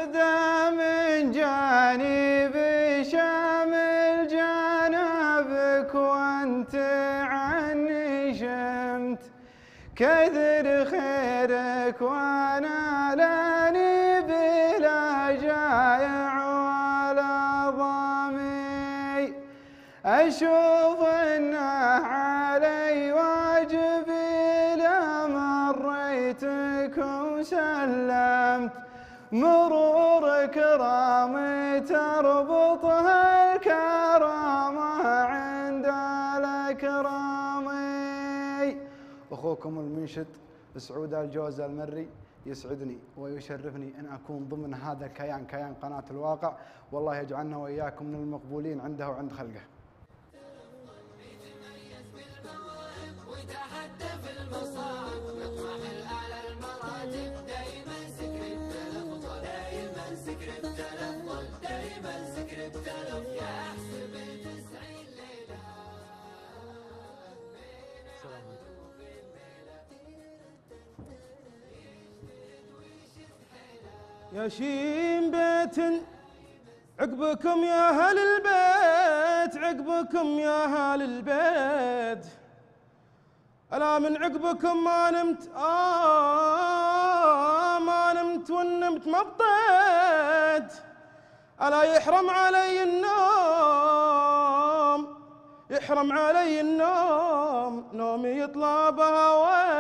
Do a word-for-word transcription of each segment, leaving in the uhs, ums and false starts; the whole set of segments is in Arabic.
ذا من جانب شامل جانبك وانت عني شمت كثر خيرك وانا لاني بلا جايع ولا ضامي اشوف انه علي واجبي لا مريتك وسلمت مرور كرامي تربطها الكرامة عند الأكرامي. أخوكم المنشد سعود الجوز المري يسعدني ويشرفني أن أكون ضمن هذا الكيان كيان قناة الواقع، والله يجعلنا وإياكم من المقبولين عنده وعند خلقه. يا شيم بيت عقبكم يا أهل البيت، عقبكم يا أهل البيت، ألا من عقبكم ما نمت آه ما نمت ونمت ما بطيت، ألا يحرم علي النوم يحرم علي النوم نومي يطلبها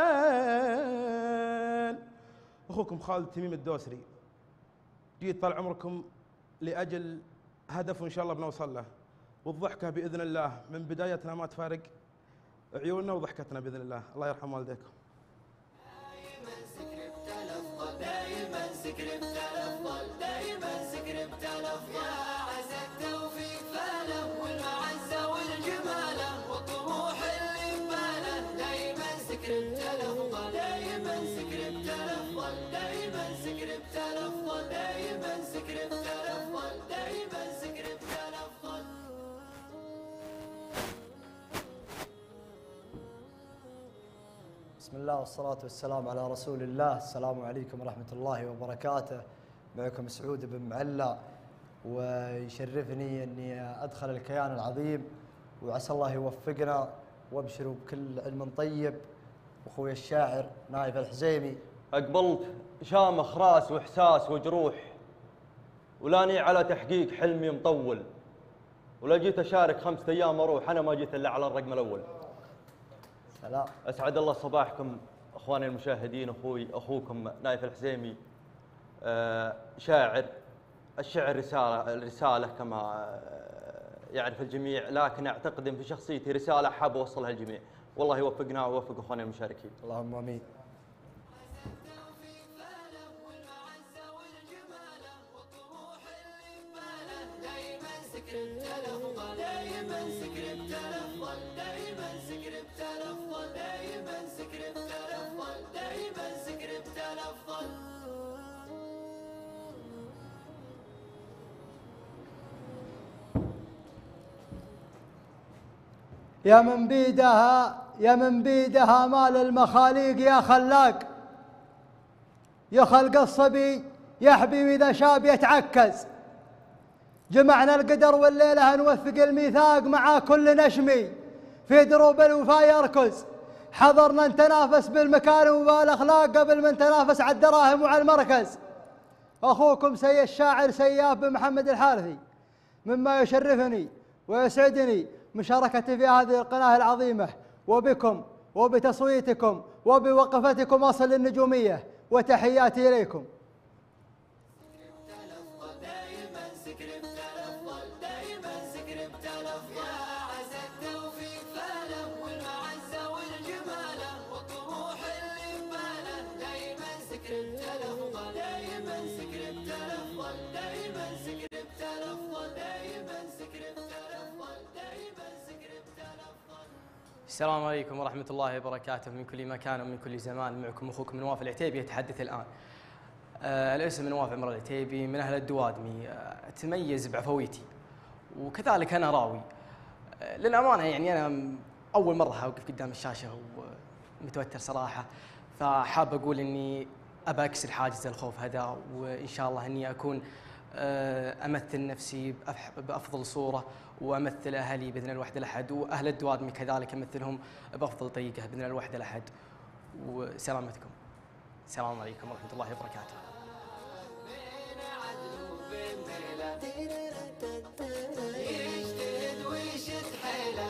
وين. أخوكم خالد تميم الدوسري جيت طال عمركم لأجل هدف وإن شاء الله بنوصل له، والضحكة بإذن الله من بدايتنا ما تفارق عيوننا وضحكتنا بإذن الله. الله يرحم والديكم. دائما سكر بتلفظ دائما سكر بتلفظ دائما سكر بتلفظ يا عز التوفيق فاله والمعزة والجمالة والطموح اللي بباله دائما سكر بتلفظ دائما سكر بتلفظ دائما سكر بتلفظ دائما سكر بتلفظ دائما سكر بتلفظ. بسم الله والصلاة والسلام على رسول الله. السلام عليكم ورحمة الله وبركاته. معكم سعود بن معلى، ويشرفني أني أدخل الكيان العظيم، وعسى الله يوفقنا وابشروا بكل علم طيب. أخوي الشاعر نايف الحزيمي. أقبلت شامخ راس وإحساس وجروح، ولاني على تحقيق حلمي مطول، ولا جيت أشارك خمسة أيام أروح، أنا ما جيت إلا على الرقم الأول. سلام. أسعد الله صباحكم أخواني المشاهدين. أخوي أخوكم نايف الحزيمي، آه شاعر. الشعر رسالة رسالة كما يعرف الجميع، لكن أعتقد أن في شخصيتي رسالة حاب أوصلها للجميع. والله يوفقنا ويوفق أخواني المشاركين. اللهم آمين. يا من بيدها يا من بيدها مال المخاليق يا خلاق، يخلق الصبي يحبي وإذا شاب يتعكز. جمعنا القدر والليلة نوثق الميثاق مع كل نشمي في دروب الوفا يركز. حضرنا نتنافس بالمكارم وبالأخلاق قبل ما نتنافس على الدراهم وعلى المركز. أخوكم سي الشاعر سياف بن محمد الحارثي، مما يشرفني ويسعدني مشاركتي في هذه القناة العظيمة، وبكم وبتصويتكم وبوقفتكم أصل النجومية، وتحياتي إليكم. السلام عليكم ورحمة الله وبركاته من كل مكان ومن كل زمان. معكم أخوكم نواف العتيبي يتحدث الآن. آه الاسم نواف عمر العتيبي من أهل الدوادمي. آه أتميز بعفويتي وكذلك أنا راوي. آه للأمانة يعني أنا أول مرة أوقف قدام الشاشة ومتوتر صراحة، فحاب أقول إني ابى اكسر حاجز الخوف هذا، وان شاء الله اني اكون امثل نفسي بافضل صوره، وامثل اهلي باذن الواحد الاحد، واهل الدوادمي كذلك امثلهم بافضل طريقه باذن الواحد الاحد. وسلامتكم. السلام عليكم ورحمه الله وبركاته. يجتهد ويشد حيله،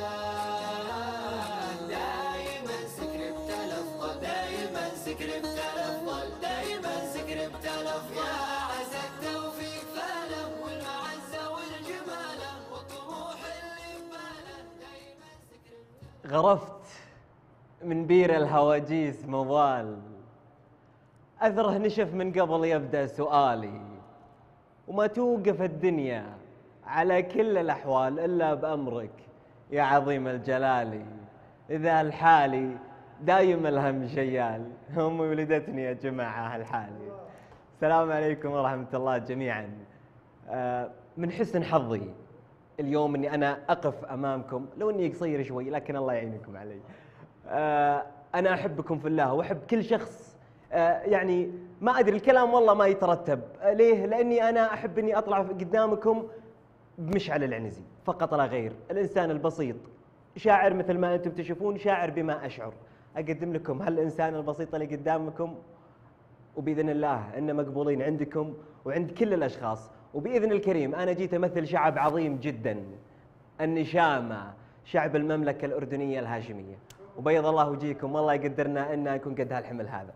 دايما سكريبت الافضل، دايما سكريبت الافضل، دايما سكريبت الافضل. يا عز التوفيق فاله، والمعزه والجماله، والطموح اللي بباله، دايما سكريبت. غرفت من بير الهواجيس مضال، أثره نشف من قبل يبدأ سؤالي، وما توقف الدنيا على كل الأحوال إلا بأمرك يا عظيم الجلال. إذا الحالي دايم الهم شيال، أمي ولدتني يا جماعة هالحالي. السلام عليكم ورحمة الله جميعا. من حسن حظي اليوم أني أنا أقف أمامكم، لو أني قصير شوي لكن الله يعينكم علي. أنا أحبكم في الله وأحب كل شخص. يعني ما أدري الكلام والله ما يترتب ليه، لأني أنا أحب أني أطلع قدامكم بمشعل العنزي فقط لا غير، الإنسان البسيط، شاعر مثل ما أنتم تشوفون، شاعر بما أشعر. أقدم لكم هالإنسان البسيط اللي قدامكم، وبإذن الله إن مقبولين عندكم وعند كل الأشخاص. وبإذن الكريم أنا جيت أمثل شعب عظيم جدا، النشامة، شعب المملكة الأردنية الهاشمية. وبيض الله وجيكم، والله يقدرنا إن نكون قد هالحمل هذا.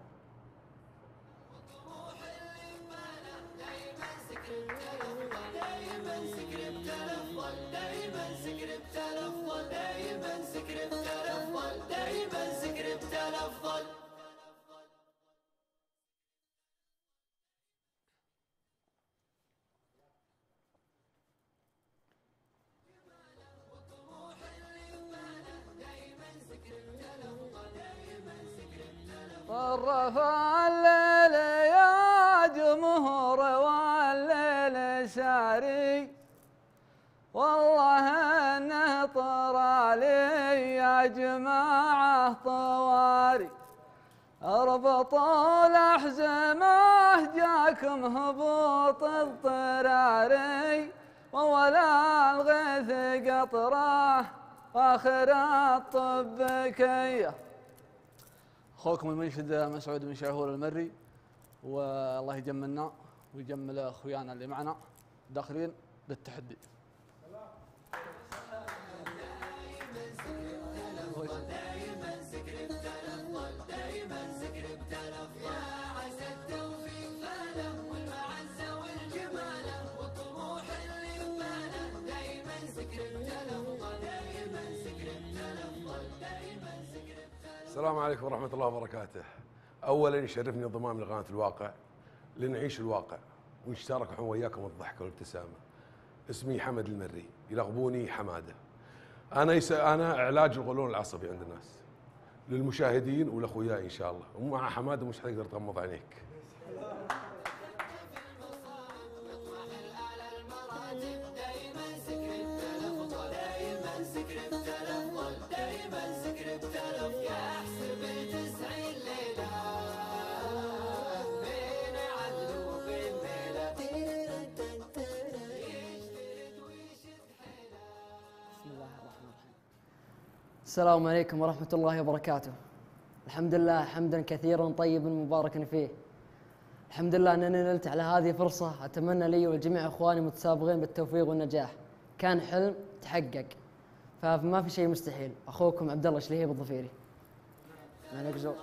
طرف الليل يا جمهور والليل ساري، والله انه طرالي يا جماعه طواري. اربطوا الاحزمه جاكم هبوط اضطراري، وولا الغيث قطره واخر الطب كيه. اخوكم المنشد مسعود بن شاهور المري، والله يجملنا ويجمل اخويانا اللي معنا داخلين للتحدي. السلام عليكم ورحمة الله وبركاته. أولاً يشرفني انضمام لقناة الواقع لنعيش الواقع ونشترك وياكم الضحك والابتسامة. اسمي حمد المري، يلقبوني حمادة. أنا يس... أنا علاج القولون العصبي عند الناس، للمشاهدين ولأخوياي إن شاء الله. ومع حمادة مش حتقدر تغمض عينيك. السلام عليكم ورحمة الله وبركاته. الحمد لله حمدا كثيرا طيبا مباركا فيه. الحمد لله أنني نلت على هذه فرصة أتمنى لي ولجميع إخواني متسابقين بالتوفيق والنجاح. كان حلم تحقق، فما في شيء مستحيل. أخوكم عبد الله شليهيب الظفيري. معليك زور.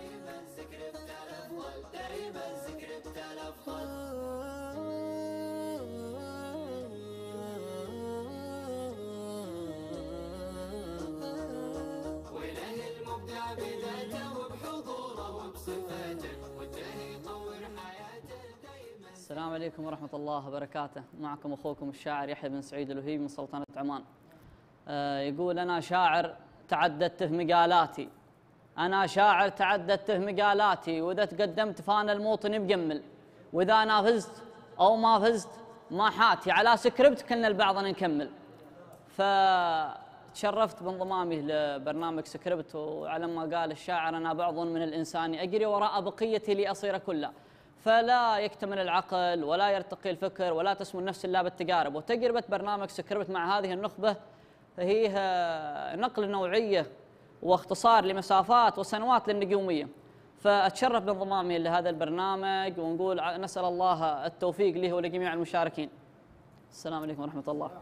السلام عليكم ورحمة الله وبركاته. معكم أخوكم الشاعر يحيى بن سعيد الوهيبي من سلطنة عمان. آه يقول أنا شاعر تعددت في مقالاتي، أنا شاعر تعددت في مقالاتي، وإذا تقدمت فأنا الموطن مجمل، وإذا نافزت أو ما فزت ما حاتي، على سكريبت كنا البعض نكمل. تشرفت بانضمامي لبرنامج سكريبت، وعلى ما قال الشاعر أنا بعض من الإنسان أجري وراء بقيتي لأصير كله، فلا يكتمل العقل ولا يرتقي الفكر ولا تسمو النفس إلا بالتجارب. وتجربة برنامج سكريبت مع هذه النخبة هي نقل نوعية واختصار لمسافات وسنوات للنجومية. فأتشرف بانضمامي لهذا البرنامج، ونقول نسأل الله التوفيق له ولجميع المشاركين. السلام عليكم ورحمة الله.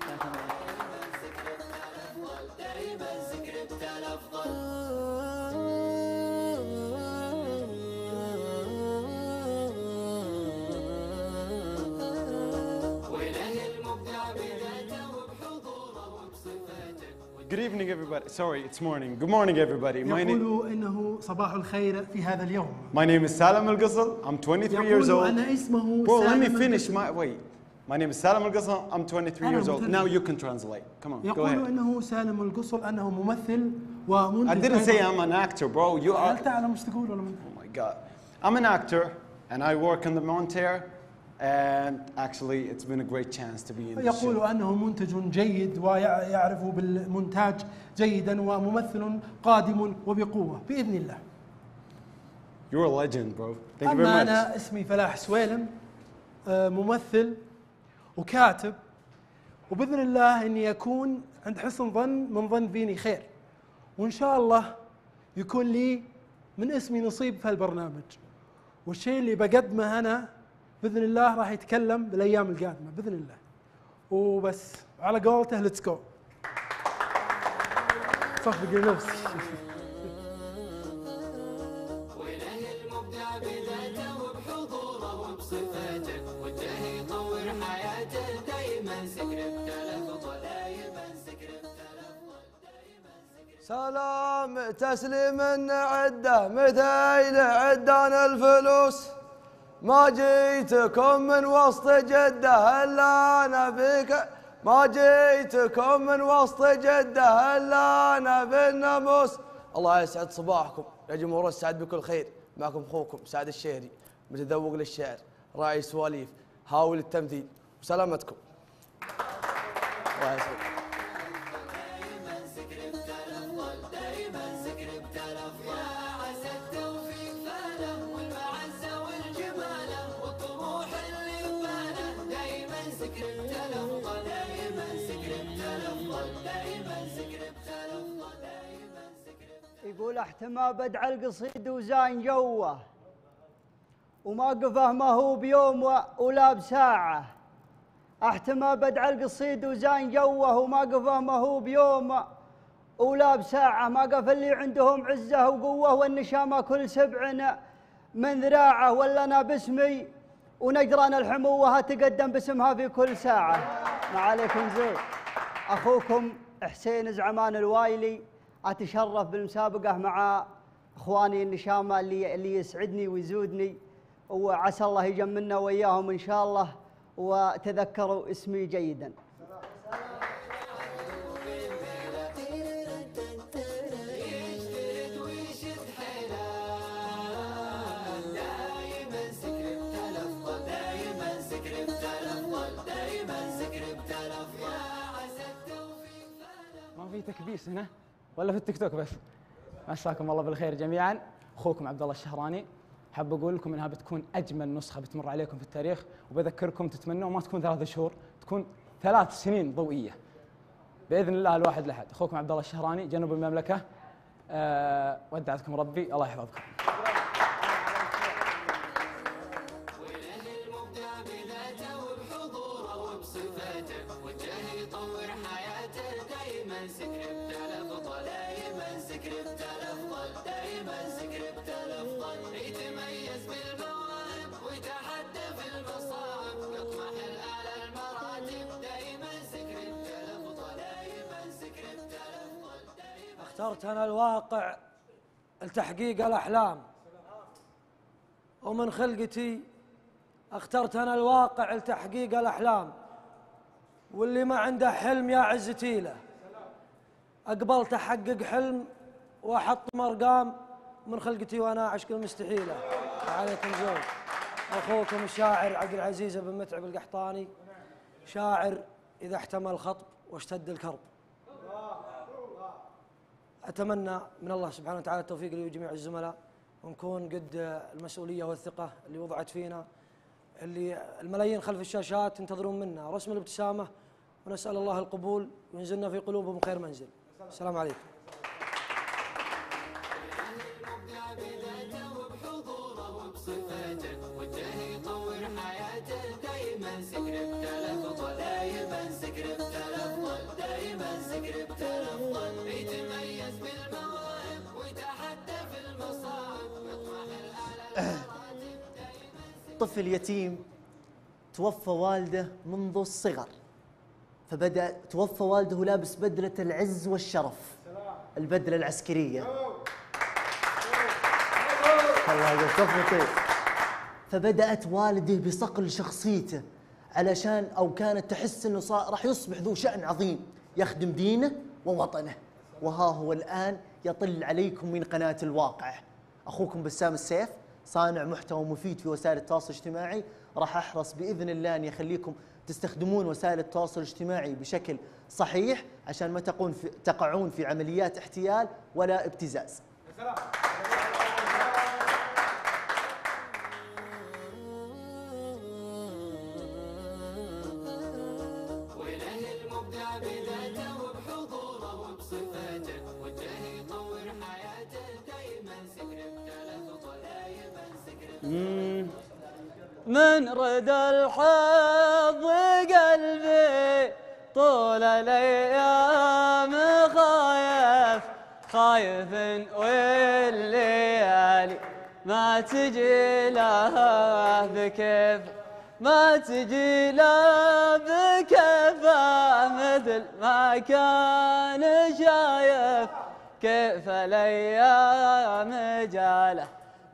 Good evening, everybody. Sorry, it's morning. Good morning, everybody. My name, يقول إنه صباح الخير في هذا اليوم. my name is Salam Al-Ghazal. I'm twenty-three years يقول old. أنا اسمه Bro, let me سالم finish القصل. my wait. My name is Salam Al-Ghazal. I'm twenty-three years old. ممثل. Now you can translate. Come on, go يقول ahead. إنه سالم القصل أنه ممثل ومنتج. I didn't say أيضاً. I'm an actor, bro. You are. هل تعلم ايش تقول ولا من؟ Oh my God. I'm an actor, and I work in the Monterey. And actually, it's been a great chance to be in this يقول show. أنه منتج جيد ويعرف بالمونتاج جيدا وممثل قادم وبقوة بإذن الله. You're a legend, bro. Thank you very أما much. أنا اسمي فلاح سويلم، آه، ممثل وكاتب، وبإذن الله إني أكون عند حسن ظن من ظن فيني خير، وإن شاء الله يكون لي من اسمي نصيب في هالبرنامج، والشيء اللي بقدمه أنا بإذن الله راح يتكلم بالأيام القادمة بإذن الله. وبس على قولته ليتس جو. صفق نفسي. سلام تسليم عده مثيل عدان الفلوس، ما جيتكم من وسط جده الا انا فيك، ما جيتكم من وسط جده الا انا بالناموس. الله يسعد صباحكم يا جمهور السعد بكل خير، معكم اخوكم سعد الشهري، متذوق للشعر، راعي سواليف، هاول التمثيل، وسلامتكم. الله يسعد. يقول احتمى بدع القصيد وزان جوه، وما قفه ما هو بيوم ولا بساعة. احتمى بدع القصيد وزان جوه، وما قفه ما هو بيوم ولا بساعة. ما قف اللي عندهم عزة وقوة، والنشامة كل سبع من ذراعه. ولا أنا باسمي ونجران الحموة تقدم باسمها في كل ساعة. ما عليكم زين. أخوكم حسين زعمان الوايلي، أتشرف بالمسابقة مع إخواني النشامة اللي اللي يسعدني ويزودني، وعسى الله يجملنا وياهم إن شاء الله. وتذكروا اسمي جيدا. ما في تكبيس هنا ولا في التيك توك بس؟ مساكم الله بالخير جميعا. اخوكم عبد الله الشهراني. حاب اقول لكم انها بتكون اجمل نسخه بتمر عليكم في التاريخ، وبذكركم تتمنوا ما تكون ثلاث شهور، تكون ثلاث سنين ضوئيه باذن الله الواحد الاحد. اخوكم عبد الله الشهراني، جنوب المملكه. أه ودعتكم ربي، الله يحفظكم. اخترت أنا الواقع لتحقيق الأحلام، ومن خلقتي اخترت أنا الواقع لتحقيق الأحلام، واللي ما عنده حلم يا عزتي له. أقبلت أحقق حلم وأحط مرقام من خلقتي وأنا أعشق المستحيلة. عليكم زود. أخوكم الشاعر عبد العزيز بن متعب القحطاني، شاعر إذا احتمى الخطب واشتد الكرب. أتمنى من الله سبحانه وتعالى التوفيق لي وجميع الزملاء، ونكون قد المسؤولية والثقة اللي وضعت فينا، اللي الملايين خلف الشاشات ينتظرون منا رسم الابتسامة، ونسأل الله القبول وينزلنا في قلوبهم خير منزل. السلام عليكم. طفل يتيم توفى والده منذ الصغر، فبدأ توفى والده لابس بدلة العز والشرف، البدلة العسكرية. الله يوفقك. فبدأت والده بصقل شخصيته علشان أو كانت تحس أنه صار راح يصبح ذو شأن عظيم يخدم دينه ووطنه، وها هو الآن يطل عليكم من قناة الواقع. أخوكم بسام السيف، صانع محتوى مفيد في وسائل التواصل الاجتماعي، راح أحرص بإذن الله أن يخليكم تستخدمون وسائل التواصل الاجتماعي بشكل صحيح عشان ما تقون في تقعون في عمليات احتيال ولا ابتزاز. من رد الحظ قلبي طول الايام خايف خايف والليالي ما تجي له بكيف ما تجي له بكيف مثل ما كان شايف كيف الايام جاله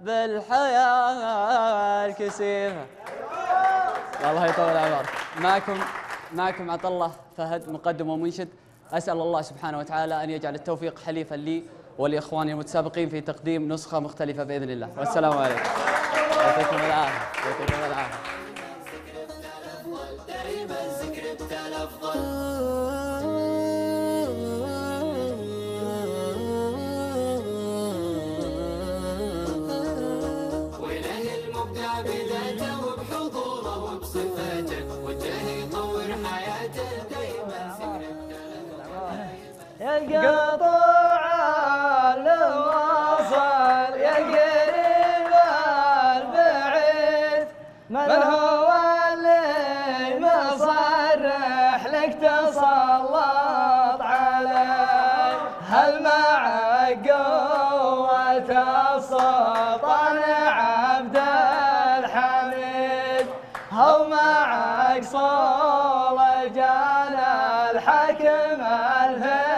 بالحياة الكسيفة. الله يطول عمرك. معكم معكم عطا الله فهد مقدم ومنشد. أسأل الله سبحانه وتعالى أن يجعل التوفيق حليفا لي ولإخواني المتسابقين في تقديم نسخة مختلفة بإذن الله. والسلام عليكم. يعطيكم العافية. يعطيكم العافية. قطوع الواصل يا قريب البعيد من هو اللي مصرح لك تسلط عليه هل معك قوة السلطان عبد الحميد هو معك صولجان الحكم الفيصلي.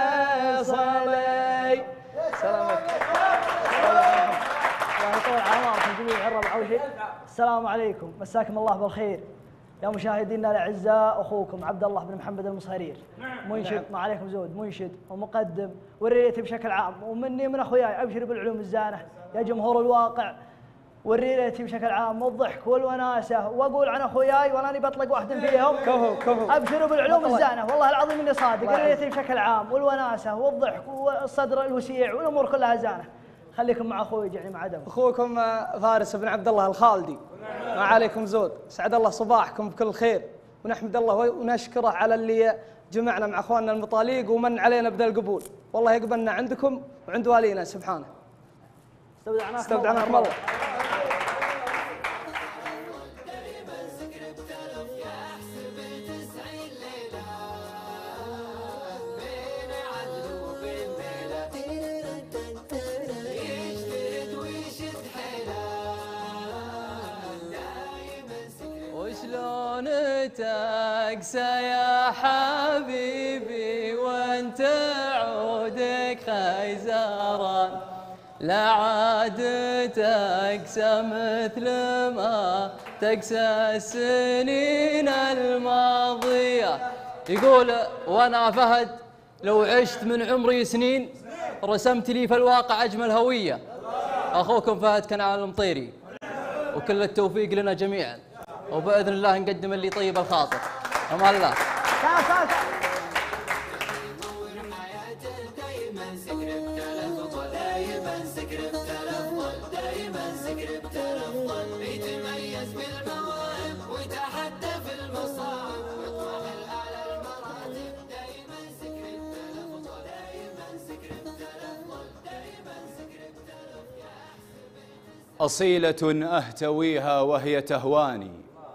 السلام عليكم، مساكم الله بالخير يا مشاهدينا الاعزاء. اخوكم عبد الله بن محمد المصهرير، منشد ما عليكم زود، منشد ومقدم والريلتي بشكل عام، ومني من اخوياي ابشر بالعلوم الزانه يا جمهور الواقع، والريلتي بشكل عام والضحك والوناسه، واقول عن اخوياي واني بطلق واحد فيهم كفو كفو ابشروا بالعلوم الزانه، والله العظيم اني صادق. الريلتي بشكل عام والوناسه والضحك والصدر الوسيع والامور كلها زانه. خليكم مع اخوي يعني مع عدم. اخوكم فارس بن عبد الله الخالدي، ما عليكم زود. سعد الله صباحكم بكل خير، ونحمد الله ونشكره على اللي جمعنا مع اخواننا المطاليق ومن علينا بذا القبول، والله يقبلنا عندكم وعند والينا سبحانه. استودعناكم استودعناكم الله. وشلون تقسى يا حبيبي وانت عودك خيزران لا عاد تقسى مثل ما تقسى السنين الماضية. يقول وانا فهد لو عشت من عمري سنين رسمت لي في الواقع اجمل هوية. اخوكم فهد كنعان المطيري، وكل التوفيق لنا جميعا، وباذن الله نقدم اللي طيب الخاطر. امان الله. دايما سكر أصيلة أهتويها وهي تهواني،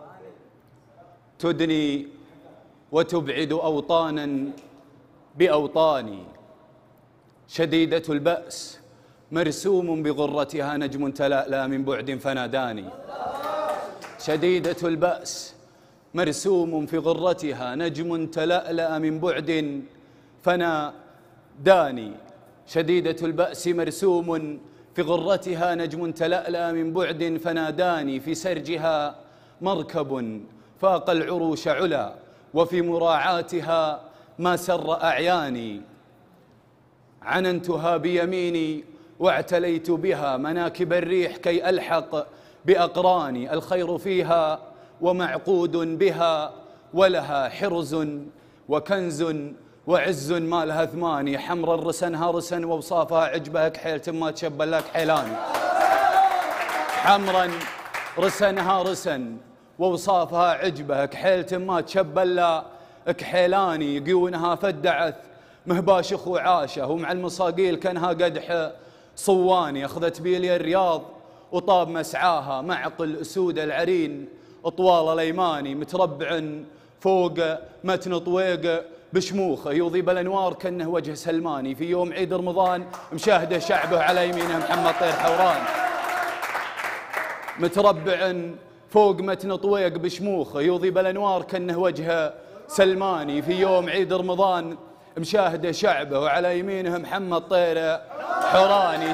تدني وتبعد أوطانا بأوطاني، شديدة البأس مرسوم بغرتها نجم تلألأ من بعد فناداني، شديدة البأس مرسوم في غرتها نجم تلألأ من بعد فناداني، شديدة البأس مرسوم في غرتها نجم تلألأ من بعد فناداني، في سرجها مركب فاق العروش علا، وفي مراعاتها ما سر أعياني، عننتها بيميني واعتليت بها مناكب الريح كي ألحق بأقراني، الخير فيها ومعقود بها، ولها حرز وكنز وعز ما لها ثماني، حمرا رسنها رسن ووصافها عجبها كحيل ما تشبل لك حيلاني، حمرا رسنها رسن ووصافها عجبها كحيل ما تشبل لك حيلاني، قيونها فدعث مهباشخ وعاشه، ومع المصاقيل كانها قدح صواني، أخذت بيلي الرياض وطاب مسعاها، معقل أسود العرين طوال الأيماني، متربع فوق متن طويق بشموخه، يضيب الأنوار كأنه وجه سلماني، في يوم عيد رمضان مشاهده شعبه على يمينه محمد طير حوران، متربع فوق متن طويق بشموخه، يضيب الأنوار كأنه وجه سلماني، في يوم عيد رمضان مشاهده شعبه وعلى يمينه محمد طير حوراني،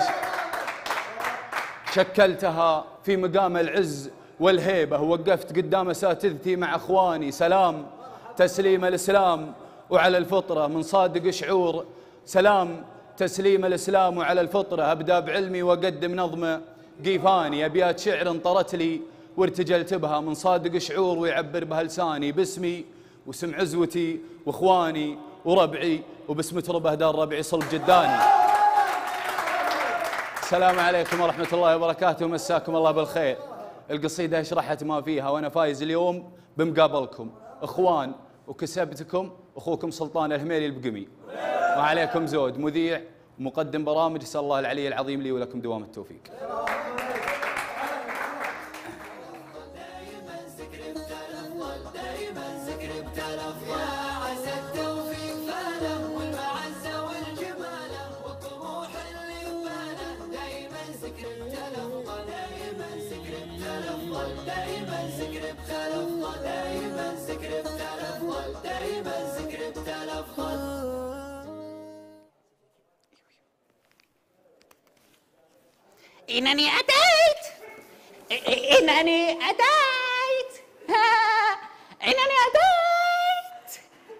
شكلتها في مقام العز والهيبة، ووقفت قدام أساتذتي مع أخواني، سلام تسليم الإسلام وعلى الفطرة من صادق شعور، سلام تسليم الإسلام وعلى الفطرة، أبدأ بعلمي وأقدم نظم قيفاني، أبيات شعر انطرت لي وارتجلت بها من صادق شعور ويعبر بها لساني، باسمي واسم عزوتي وإخواني وربعي وباسم تربه دار ربعي صلب جداني. السلام عليكم ورحمة الله وبركاته، مساكم الله بالخير. القصيدة شرحت ما فيها، وأنا فايز اليوم بمقابلكم إخوان، وكسبتكم أخوكم سلطان الهميلي البقمي، وعليكم زود مذيع ومقدم برامج، أسأل الله العلي العظيم لي ولكم دوام التوفيق. إنني أتيت إنني أتيت إنني أتيت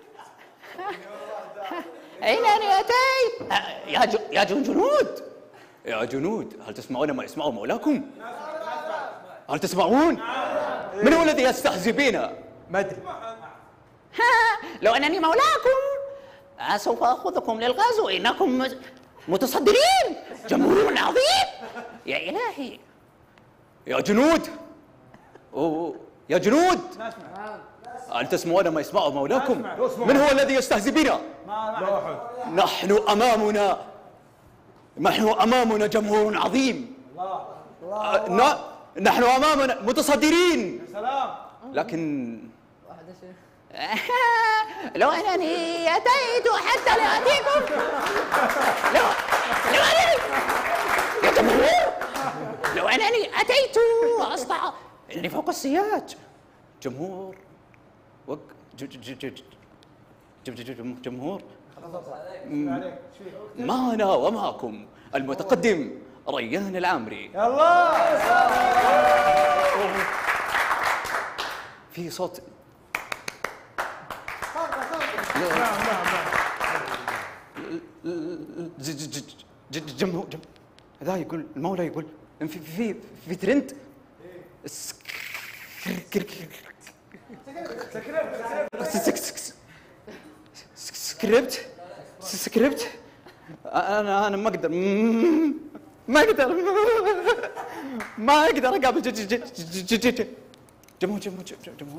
إنني أتيت يا جو يا جنود يا جنود، هل تسمعون ما يسمعه مولاكم؟ هل تسمعون؟ من هو الذي يستهزئ بنا؟ ما أدري. لو أنني مولاكم سوف أخذكم للغزو، إنكم متصدرين، جمهور عظيم. يا إلهي يا جنود، أوه. يا جنود، هل تسمعون ما يسمعه مولاكم؟ من هو الذي يستهزئ بنا؟ نحن أمامنا نحن أمامنا جمهور عظيم، نحن أمامنا متصدرين، لكن لو أنني أتيت حتى لآتيكم، لو لو أنني يا جمهور، لو أنني أتيت وأسطع إنني فوق السياج، جمهور وق جمهور معنا ومعكم المتقدم ريان العامري. في صوت جمهور هذا يقول المولى يقول في في في ترند سكريبت سكريبت انا انا ما اقدر ما اقدر ما اقدر اقابل جمهور جمهور جمهور.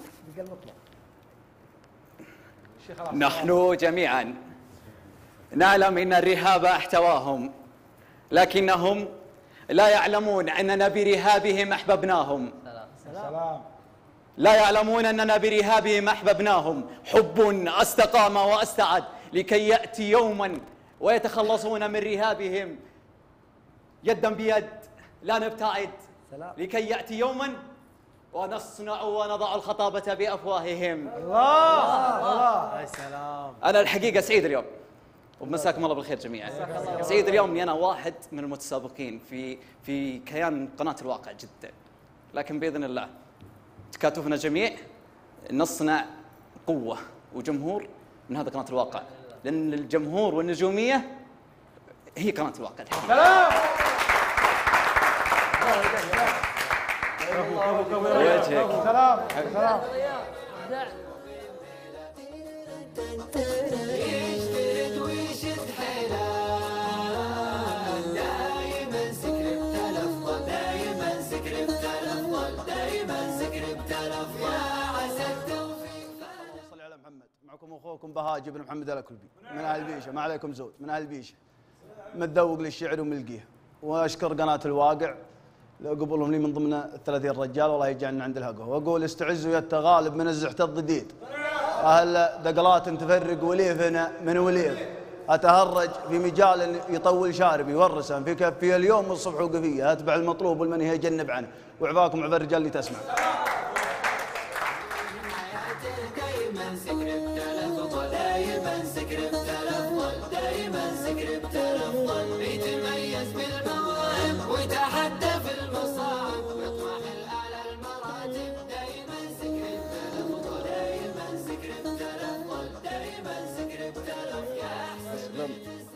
نحن جميعا نعلم ان الرهاب احتواهم، لكنهم لا يعلمون أننا برهابهم أحببناهم. سلام. لا يعلمون أننا برهابهم أحببناهم. حب أستقام وأستعد لكي يأتي يوما ويتخلصون من رهابهم يدا بيد، لا نبتعد لكي يأتي يوما ونصنع ونضع الخطابة بأفواههم. الله الله يا سلام. أنا الحقيقة سعيد اليوم، ومساكم الله بالخير جميعا. سعيد اليوم اني انا واحد من المتسابقين في في كيان قناة الواقع جدا، لكن باذن الله تكاتفنا جميع نصنع قوة وجمهور من هذا قناة الواقع، لأن الجمهور والنجومية هي قناة الواقع. سلام. وجهك. سلام. سلام. يجتهد ويشد حيله دايما سكربت الافضل، دايما سكربت الافضل، دايما سكربت الافضل يا عسى التوفيق. صل على محمد. معكم اخوكم بهاجي بن محمد الأكلبي من اهل بيشه، ما عليكم زود، من اهل بيشه، متذوق للشعر وملقيه، واشكر قناه الواقع قبولهم لي من ضمن الثلاثين رجال، والله يجعلنا عند الهقوه، واقول استعزوا يا التغالب من الزحت الضديد، اهل دقلات تفرق وليفنا من وليف، اتهرج في مجال يطول شاربي والرسم في كفي اليوم والصبح وقفيه، اتبع المطلوب والمنهي يجنب عنه، وعفاكم عفا الرجال اللي تسمع. دايما سكربت الافضل، دايما سكربت الافضل، دايما سكربت الافضل، يتميز بالمواهب ويتحدى في المصاعب ويطمح الاعلى المراتب، دايما سكربت الافضل، دايما سكربت الافضل، دايما سكربت الافضل يا احسن.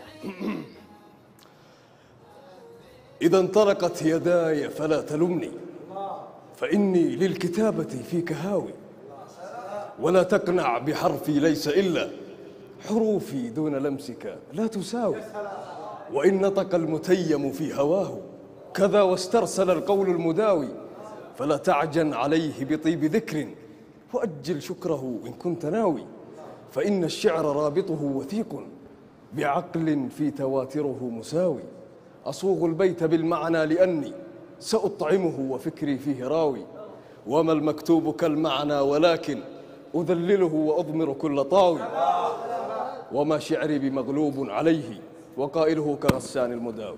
إذا انطلقت يداي فلا تلمني، فإني للكتابة فيك هاوي، ولا تقنع بحرفي ليس إلا حروفي دون لمسك لا تساوي، وإن نطق المتيم في هواه كذا واسترسل القول المداوي، فلا تعجن عليه بطيب ذكر وأجل شكره إن كنت ناوي، فإن الشعر رابطه وثيق بعقل في تواتره مساوي، أصوغ البيت بالمعنى لأني سأطعمه وفكري فيه راوي، وما المكتوب كالمعنى ولكن أذلله وأضمر كل طاوي، وما شعري بمغلوب عليه وقائله كغسان المداوي.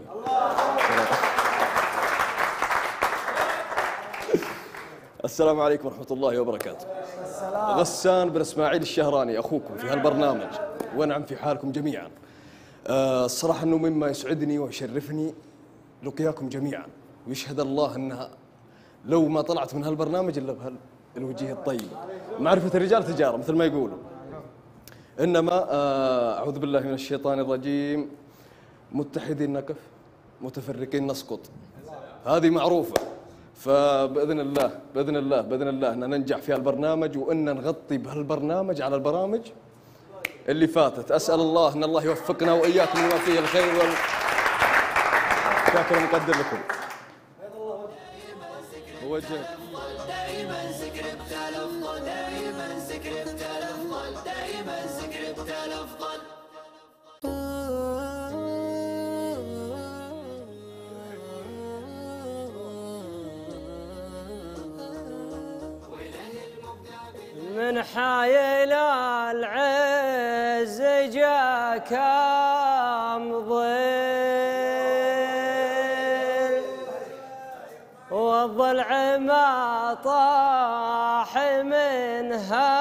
السلام عليكم ورحمة الله وبركاته. غسان بن إسماعيل الشهراني أخوكم في هالبرنامج، وأنعم في حالكم جميعا. أه الصراحة أنه مما يسعدني ويشرفني لقياكم جميعا، ويشهد الله أنها لو ما طلعت من هالبرنامج إلا بهالوجيه الطيب. معرفة الرجال تجارة مثل ما يقولوا، إنما أه أعوذ بالله من الشيطان الرجيم، متحدين نقف متفرقين نسقط، هذه معروفة. فبإذن الله بإذن الله بإذن الله أن ننجح في هالبرنامج، وأن نغطي بهالبرنامج على البرامج اللي فاتت. أسأل الله أن الله يوفقنا وإياكم لما فيه الخير وال شاكر مقدر لكم. وجهك. دايما سكربت الافضل، دايما سكربت الافضل، دايما سكربت الافضل. من حايل العز جاك مضل، والضلع ما طاح منها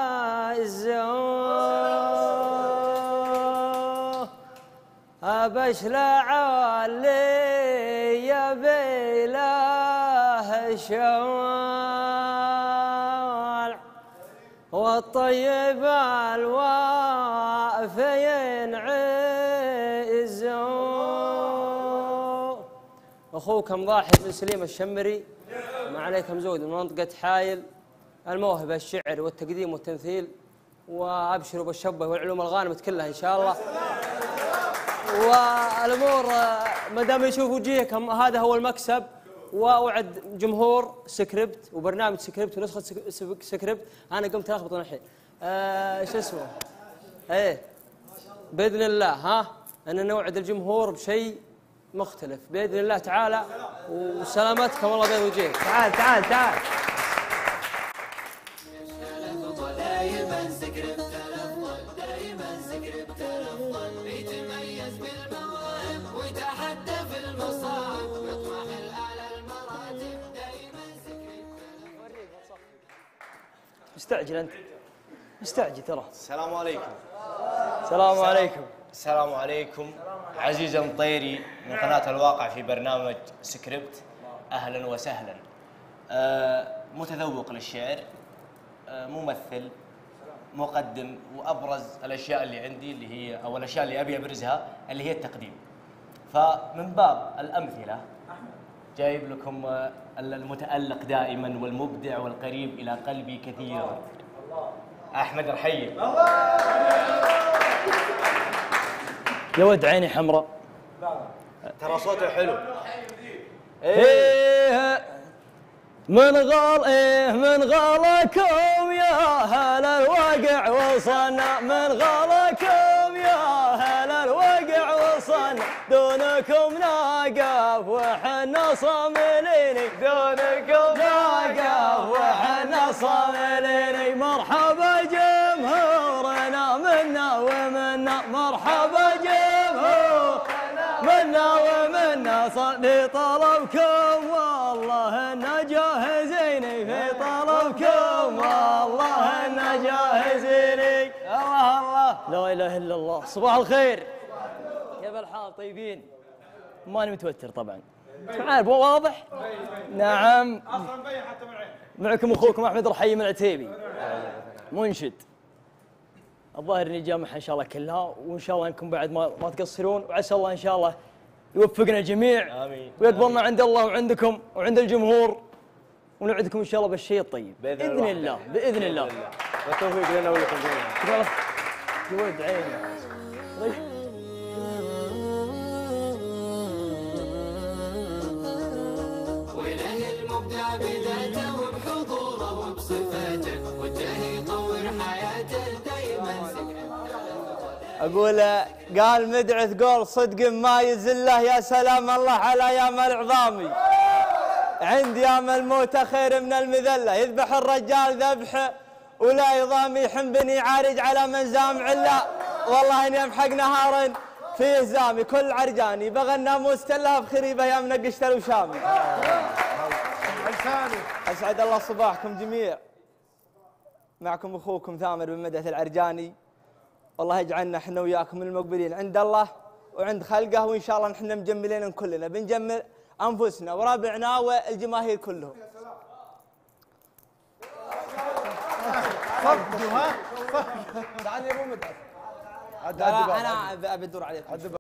الزوم، أبشلع اللي يبي له شوال، والطيب الوافي ينعزو. أخوكم ضاحي بن سليم الشمري، ما عليكم زود، من منطقة حايل، الموهبة الشعر والتقديم والتمثيل، وأبشروا بالشبه والعلوم الغانمة كلها إن شاء الله. والأمور ما دام يشوف وجيهكم هذا هو المكسب. واوعد جمهور سكريبت وبرنامج سكريبت ونسخه سكريبت، انا قمت الخبط الحين آه شو اسمه ايه باذن الله، ها ان نوعد الجمهور بشيء مختلف باذن الله تعالى. وسلامتكم الله بين وجهك. تعال تعال تعال. دائما سكريبت الافضل، دائما سكريبت الافضل، يتميز بالمواهب ويتحدى في المصاعب ويطمح الاعلى المراتب. دائما سكريبت الافضل. مستعجل انت، مستعجل ترى. السلام عليكم. السلام عليكم. السلام عليكم. عزيز المطيري من قناة الواقع في برنامج سكريبت، أهلا وسهلا. آه متذوق للشعر، آه ممثل، مقدم، وأبرز الأشياء اللي عندي اللي هي أو الأشياء اللي أبي أبرزها اللي هي التقديم. فمن باب الأمثلة جايب لكم آه المتألق دائما والمبدع والقريب إلى قلبي كثيرا، أحمد رحيم. يا ود عيني حمراء. ترى صوته حلو. ايه من غال ايه من غالكم يا هل الوقع وصلنا، من غالكم يا هل الوقع وصلنا، دونكم ناقف وحنا صاملين، دونكم ناقف وحنا صاملين. مرحبا جمهورنا منا ومنا، مرحبا جمهورنا منا ومنا، صلي طلبكم والله إنا جاهزين، في طلبكم والله إنا جاهزين. الله الله لا إله إلا الله. صباح الخير، كيف الحال؟ طيبين؟ ماني متوتر طبعا، عارف واضح؟ نعم. معكم أخوكم أحمد رحيم العتيبي، منشد. الظاهر اني جامعها ان شاء الله كلها، وان شاء الله انكم بعد ما ما تقصرون، وعسى الله ان شاء الله يوفقنا الجميع. امين. ويقبلنا عند الله وعندكم وعند الجمهور، ونوعدكم ان شاء الله بالشيء الطيب باذن, بإذن الله. الله باذن الله. والتوفيق لنا ولكم جميعا. جود عيني. وله المبدع بذاته وبحضوره وبصفاته، والجاه يطور حياته دايما سكريبت. اقول قال مدعث قول صدق ما يزله، يا سلام الله على ايام العظامي، عندي يوم الموت خير من المذله، يذبح الرجال ذبحه ولا يضام، يحن بني عارج على من زام علا، والله اني امحق نهارا في هزامي، كل عرجاني بغى الناموس تلها بخريبه يا منقشت الوشامي. اسعد الله صباحكم جميع، معكم اخوكم ثامر بن مدحت العرجاني، والله يجعلنا احنا وياكم من المقبلين عند الله وعند خلقه، وان شاء الله نحن مجملين كلنا، بنجمل انفسنا وربعنا والجماهير كلهم. تعال يا ابو مدحت. انا ابي ادور عليكم.